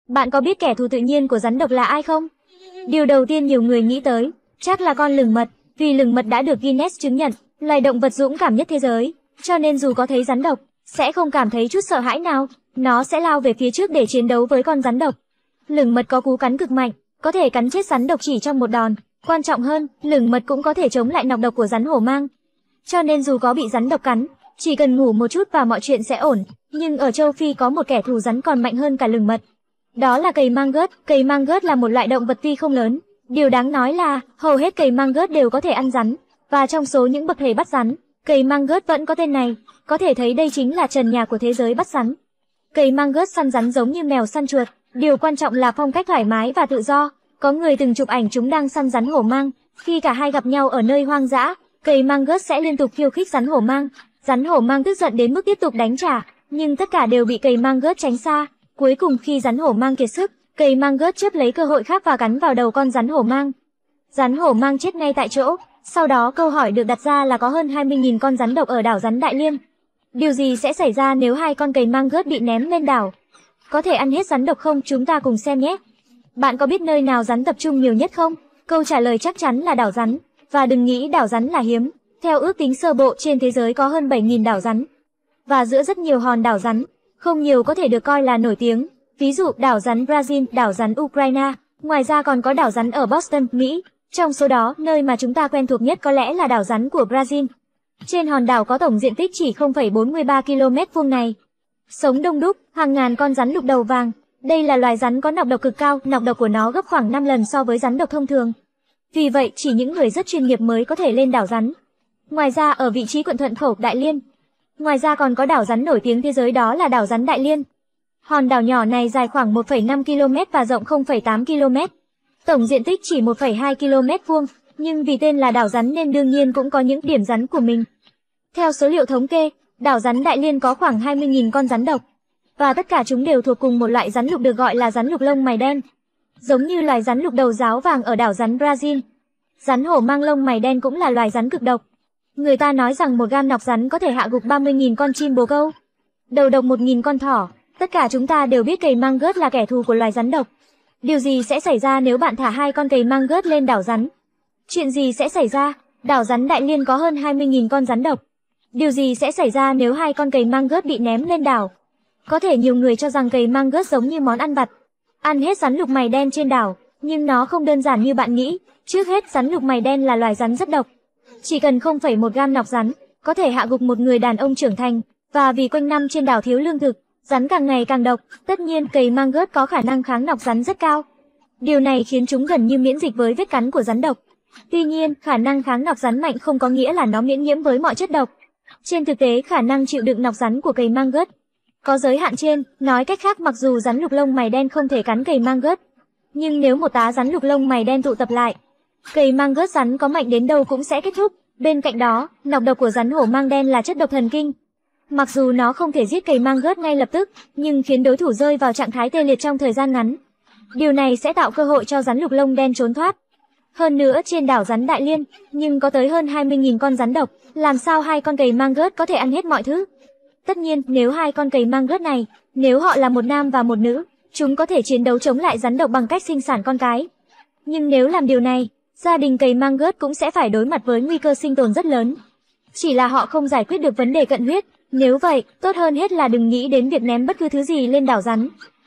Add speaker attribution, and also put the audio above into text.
Speaker 1: Bạn có biết kẻ thù tự nhiên của rắn độc là ai không? Điều đầu tiên nhiều người nghĩ tới, chắc là con lửng mật, vì lửng mật đã được Guinness chứng nhận, loài động vật dũng cảm nhất thế giới, cho nên dù có thấy rắn độc, sẽ không cảm thấy chút sợ hãi nào, nó sẽ lao về phía trước để chiến đấu với con rắn độc. Lửng mật có cú cắn cực mạnh, có thể cắn chết rắn độc chỉ trong một đòn, quan trọng hơn, lửng mật cũng có thể chống lại nọc độc của rắn hổ mang. Cho nên dù có bị rắn độc cắn, chỉ cần ngủ một chút và mọi chuyện sẽ ổn. Nhưng ở châu Phi có một kẻ thù rắn còn mạnh hơn cả lửng mật. Đó là cầy mangut. Cầy mangut là một loại động vật tuy không lớn. Điều đáng nói là, hầu hết cầy mangut đều có thể ăn rắn. Và trong số những bậc thầy bắt rắn, cầy mangut vẫn có tên này. Có thể thấy đây chính là trần nhà của thế giới bắt rắn. Cầy mangut săn rắn giống như mèo săn chuột. Điều quan trọng là phong cách thoải mái và tự do. Có người từng chụp ảnh chúng đang săn rắn hổ mang. Khi cả hai gặp nhau ở nơi hoang dã, cầy mangut sẽ liên tục khiêu khích rắn hổ mang. Rắn hổ mang tức giận đến mức tiếp tục đánh trả, nhưng tất cả đều bị cầy mangut tránh xa. Cuối cùng khi rắn hổ mang kiệt sức, cầy mangut chớp lấy cơ hội khác và cắn vào đầu con rắn hổ mang. Rắn hổ mang chết ngay tại chỗ. Sau đó câu hỏi được đặt ra là có hơn 20.000 con rắn độc ở đảo rắn Đại Liên. Điều gì sẽ xảy ra nếu hai con cầy mangut bị ném lên đảo? Có thể ăn hết rắn độc không? Chúng ta cùng xem nhé. Bạn có biết nơi nào rắn tập trung nhiều nhất không? Câu trả lời chắc chắn là đảo rắn. Và đừng nghĩ đảo rắn là hiếm. Theo ước tính sơ bộ trên thế giới có hơn 7.000 đảo rắn. Và giữa rất nhiều hòn đảo rắn, không nhiều có thể được coi là nổi tiếng. Ví dụ đảo rắn Brazil, đảo rắn Ukraine. Ngoài ra còn có đảo rắn ở Boston, Mỹ. Trong số đó, nơi mà chúng ta quen thuộc nhất có lẽ là đảo rắn của Brazil. Trên hòn đảo có tổng diện tích chỉ 0,43 km² này, sống đông đúc, hàng ngàn con rắn lục đầu vàng. Đây là loài rắn có nọc độc cực cao, nọc độc của nó gấp khoảng 5 lần so với rắn độc thông thường. Vì vậy, chỉ những người rất chuyên nghiệp mới có thể lên đảo rắn. Ngoài ra ở vị trí quận Thuận Khẩu, Đại Liên. Ngoài ra còn có đảo rắn nổi tiếng thế giới đó là đảo rắn Đại Liên. Hòn đảo nhỏ này dài khoảng 1,5 km và rộng 0,8 km. Tổng diện tích chỉ 1,2 km², nhưng vì tên là đảo rắn nên đương nhiên cũng có những điểm rắn của mình. Theo số liệu thống kê, đảo rắn Đại Liên có khoảng 20.000 con rắn độc. Và tất cả chúng đều thuộc cùng một loại rắn lục được gọi là rắn lục lông mày đen. Giống như loài rắn lục đầu ráo vàng ở đảo rắn Brazil. Rắn hổ mang lông mày đen cũng là loài rắn cực độc. Người ta nói rằng một gam nọc rắn có thể hạ gục 30.000 con chim bồ câu, đầu độc 1.000 con thỏ. Tất cả chúng ta đều biết cầy mangut là kẻ thù của loài rắn độc. Điều gì sẽ xảy ra nếu bạn thả hai con cầy mangut lên đảo rắn? Chuyện gì sẽ xảy ra? Đảo rắn Đại Liên có hơn 20.000 con rắn độc. Điều gì sẽ xảy ra nếu hai con cầy mangut bị ném lên đảo? Có thể nhiều người cho rằng cầy mangut giống như món ăn vặt, ăn hết rắn lục mày đen trên đảo, nhưng nó không đơn giản như bạn nghĩ. Trước hết, rắn lục mày đen là loài rắn rất độc. Chỉ cần 0,1 gam nọc rắn, có thể hạ gục một người đàn ông trưởng thành, và vì quanh năm trên đảo thiếu lương thực, rắn càng ngày càng độc, tất nhiên cầy mangut có khả năng kháng nọc rắn rất cao. Điều này khiến chúng gần như miễn dịch với vết cắn của rắn độc. Tuy nhiên, khả năng kháng nọc rắn mạnh không có nghĩa là nó miễn nhiễm với mọi chất độc. Trên thực tế, khả năng chịu đựng nọc rắn của cầy mangut có giới hạn trên. Nói cách khác, mặc dù rắn lục lông mày đen không thể cắn cầy mangut, nhưng nếu một tá rắn lục lông mày đen tụ tập lại, cầy mangut rắn có mạnh đến đâu cũng sẽ kết thúc. Bên cạnh đó, nọc độc của rắn hổ mang đen là chất độc thần kinh. Mặc dù nó không thể giết cầy mangut ngay lập tức, nhưng khiến đối thủ rơi vào trạng thái tê liệt trong thời gian ngắn. Điều này sẽ tạo cơ hội cho rắn lục lông đen trốn thoát. Hơn nữa, trên đảo rắn Đại Liên, nhưng có tới hơn 20.000 con rắn độc, làm sao hai con cầy mangut có thể ăn hết mọi thứ? Tất nhiên, nếu hai con cầy mangut này, nếu họ là một nam và một nữ, chúng có thể chiến đấu chống lại rắn độc bằng cách sinh sản con cái. Nhưng nếu làm điều này, gia đình cầy mangut cũng sẽ phải đối mặt với nguy cơ sinh tồn rất lớn. Chỉ là họ không giải quyết được vấn đề cận huyết. Nếu vậy, tốt hơn hết là đừng nghĩ đến việc ném bất cứ thứ gì lên đảo rắn.